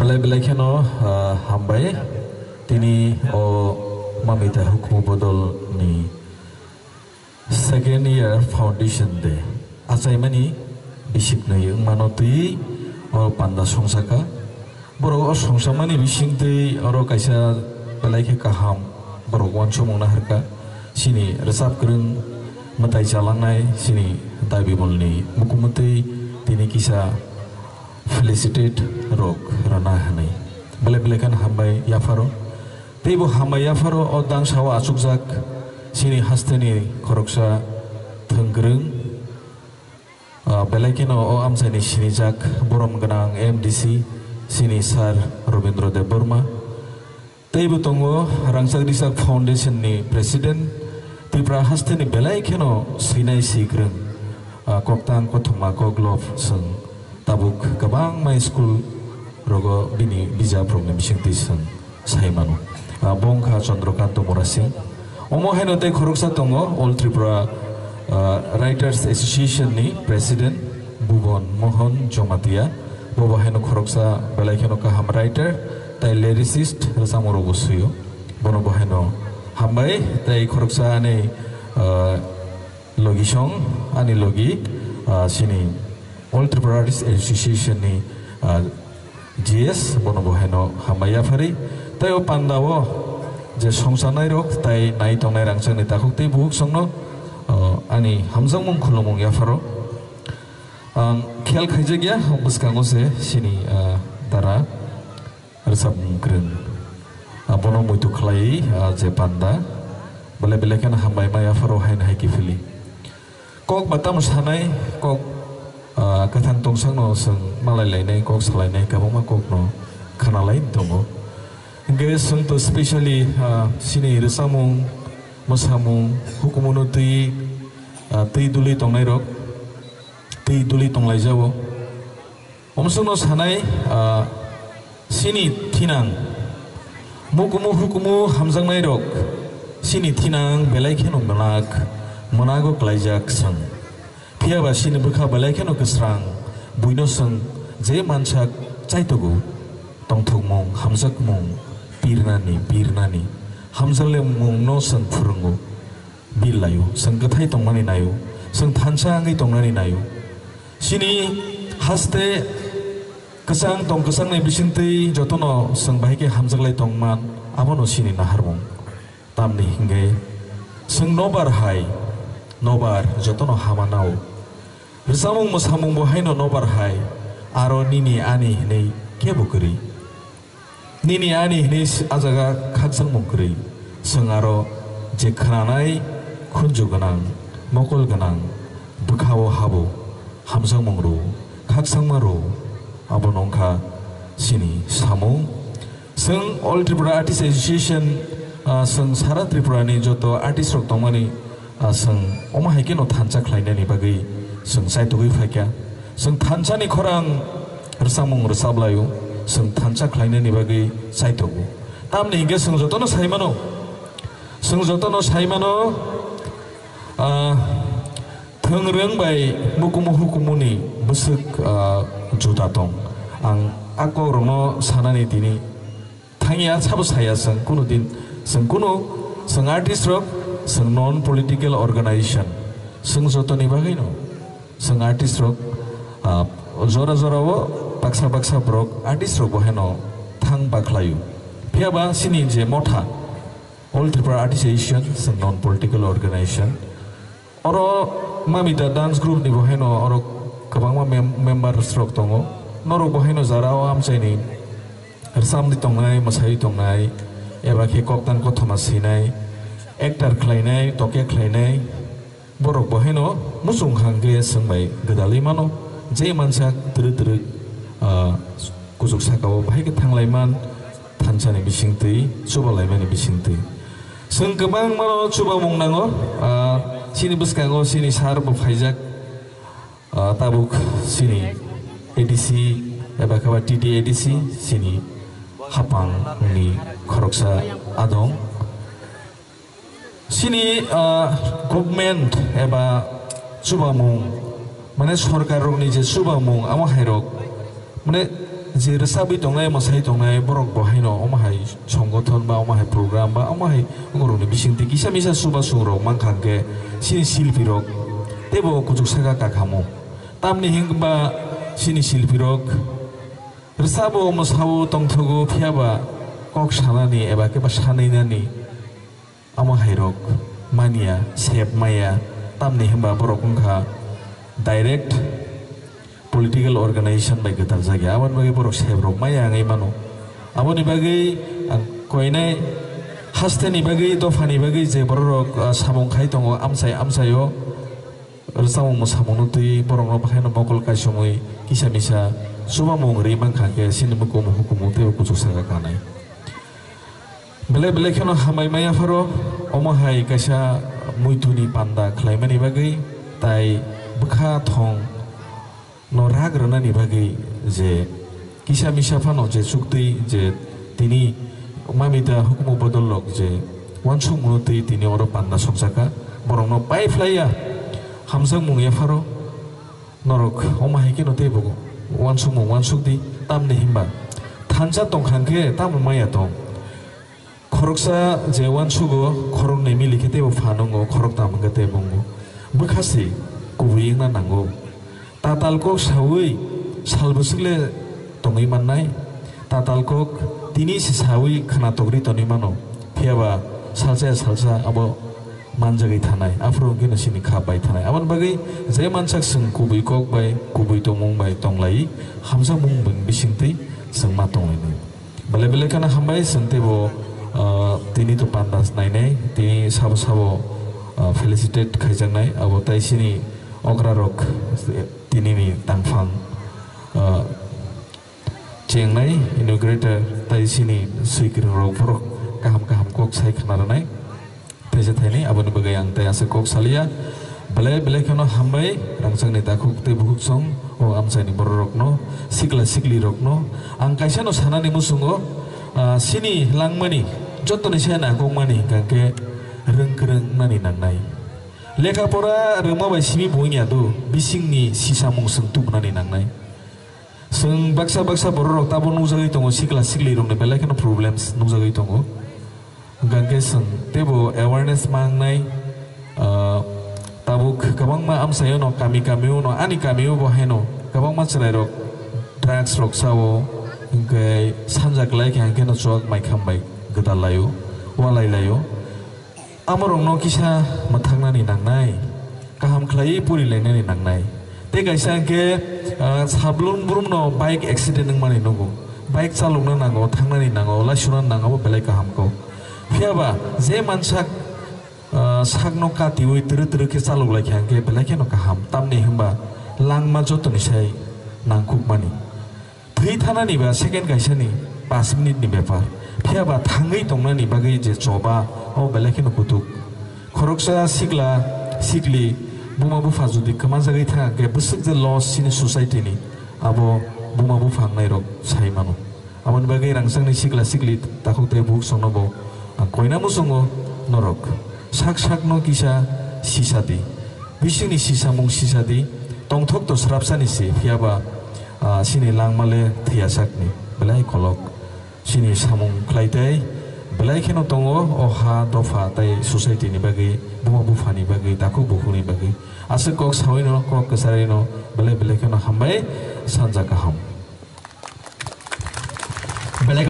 belai-belai keno hambai tini o mamita hukum bodol ni second year foundation de asai mani bisik nai manoti o panda songsaka borok o songsamani bising tei oro kaisa belai ke kaham borok wancho mongna harka sini resap kereng metai jalangnai sini dabi bolni mukumutei tini kisa felicitate rok rana hanai belai-belai kan hambai yafaro teibo hambai yafaro o dang sawa asukjak sini hasteni koroksa thenggreng belai keno o amsaini sini jak borom genang MDC sini Sar Robindro Dev Burma teibo tongo Rangsak Disak Foundation ni Presiden Tripura hasteni belai keno sinai sigreng koktang kothoma koglov seng tabuk kabang mai school rogo bini bijaprong ni bising tisang saimano bongkha Chandrakanta Morasing omo heno te khoroksa tongo All Tripura Writers Association ni President Bhuban Mohan Jomatia bobo heno khoroksa belai heno kaham writer tai lyricist rasamoro busuyo bono bo heno hambai tai khoroksa ane logi song ani logi sini All Tripura Artists Association ni GS bono bo heno hambai yafari tai o pandawo je songsanai rok tai nai tongnai rangsang ni takuk tei buhuk songno ani hamjang mung khulumung yafaro khel khaijagya buskango se sini dara resap mungkreng bono muitu khlai je panda belai-belai kan hambai ma yafaro hain haiki fili kok batam sanai kok kathang tongsang no seng malai lainai kok salainai kabama kok no khana lain tongo hingga seng to especially sini resamung mosamung hukumono tei duli tongnai rok tei duli tonglai jawo omsung no sanai sini tinang hukumu hamjangnai rok sini tinang belai kheno monago klaijak sang Piaba sini bukha balai keno kesrang buino seng je mansak caitogu tongthok mong hamjak mong pirnani hamjale mong no seng furungu bilayu seng kathai tongmani nayu seng thansa ngai tongmani nayu sini haste kesang nei bisingtei jotono seng bahike hamjaklai tongman abono sini naharmong tamni hingai seng nobar jotono hamanau Resamung mosamung bohai no nobar hai aro nini ani nei kebukuri nini ani nei ajaga khaksang mungkuri sengaro je khananai khunju ganang mokol ganang bukhawo habo hamsang mungru khaksang maro abo nongkha sini samung seng All Tripura Artists Association seng sara Tripura ni joto artist rok tongmani seng oma haike no thancha khlainani bagai seng saitugui faikya seng thancha ni khorang resamung resablayu seng thancha khlainani bagai saitugu tamni hinge seng jotono saimano thongreng bai hukumuni busuk juta tong ang ako rono sanani tini thangia sabu saya seng kuno din seng artist rok seng non political organization seng jotoni bagai no seng artist rok zora wo baksa brok artist rok boheno thang baklayu piaba sini je motha All Tripura Artists Association seng non political organization oro mamita dance group ni boheno oro kabangma members rok tongo noro boheno zarao amchaini samni tongnai masai tongnai eba ke koktan kothoma sinai actor khlainai toke khlainai borok boheno musung hangge sengbai gedali mano je mansak tru kusuk sakao bahai ke thanglaiman thanchani bisingtei subalaimani bisingtei seng kebang mano coba mungnango sini buskango sini sar bo phaijak tabuk sini ADC eba kaba TD ADC sini hapang ni khoroksa adong sini government eba subamung mane sorkar rok ni je subamung amo hairok mane je resabi tongnai masai tongnai borok bohaino omahai সংগঠন ba omahai program ba omahai ngoroni bisingti kisa misa suba sungrok mangkhangke sini silpirok tebo kujuk saga kakhamu tamni hingba sini silpirok resabo mosawo tongthogo phiaba kok sanani eba keba sanainani omahai rok mania sep maya tamni hingba borok ongkha direct political organization by getar jagi aban bagi borok sebrok maya ngai mano aboni bagi koinai hasteni bagi dofani bagi je borok samong khai tongo amsayo samong mo samong tui borok no bakhai no mokol kai somoi kisa misa suba mongri mangkhake sini mukum hukum te kujuk saga kanai bele kheno hamai maya faro omahai kaisa muituni panda khlaimani bagi tai bukha thong no ragrana ni bagi je kisa misa phano je sukti je tini mamita hukumu bodolok je wansung munuti tini oro panda soksaka borong no pai flaya hamsang mungya faro norok omahai ke no te bogo wansung mung wansuk di tam ne himba thansa tongkhangke tam maya tong khoroksa je wansugo khorok ne milike te bo phanongo khorok tam ngate bongo bukhasi kuwing na nango tatalkok sawi salbusile tongi manai tatalkok tini sawi khana togri toni mano phiaba salsa abo manjagi thanai afro gina sini khabai thanai aban bagi je mansak sung kubui kok bai kubui tomong bai tonglai hamsa mung bing bisingti sung ma tonglai bale kana hambai sungte bo tini to pandas nai nei tini sabo felicitate khaijangnai abo tai sini ograrok tini ni tangfang chengnai inaugurator tai sini suikring rok borok kaham kok sai khanaranai teje thaini aboni bagai ang tai ase kok salia bele khano hambai rangsang ni takuk te bukuk song o amsai ni borok no sikli rok no ang kaisa no sanani musungo sini langmani jotoni sena gongmani kangke rengkreng nani nangnai lekapora rema bai simi boinya do bisingni sisamung sengtuk nani nangnai seng baksa borok tabo nungjagai tongo sikli rok ne belai kana problems nungjagai tongo gangke seng tebo awareness mangnai tabo kabang ma amsayo no kami no ani kamiu bo heno kabang ma chrai rok drugs rok sawo ingkai sanjak lai kangke no chok mai khambai gedalayo walai layo amorong no kisa matangnani nangnai kaham khlai puri lainani nangnai te kaisa ke sablon burum no bike accident nangmani nogo bike chalokna nango thangnani nango laisunan nango belai kaham ko phiaba je mansak sakno katioi tru ke chalok lai khangke belai ke no kaham tamni himba langma jotoni sai nangkuk mani thei thanani ba second kaisa ni 5 minute ni bepar phiaba thangai tongnani bagai je choba o belai ke no kutuk khoroksa sikli buma bufa judi kaman jagai tha ke busuk je loss sini society ni abo buma bufa ngai rok sai mano amon bagai rangsang ni sikli takuk te buk songno bo koina musongo norok sak no kisa sisadi bisingni sisamung sisadi tongthok to srapsani si phiaba sini langmale thiasakni belai kolok sini samung klaitai belai kheno tongo oha dofa tai society ni bagi buma bufa ni bagi taku buku ni bagi ase kok sawino kok kesarino belai kheno hambai sanja kaham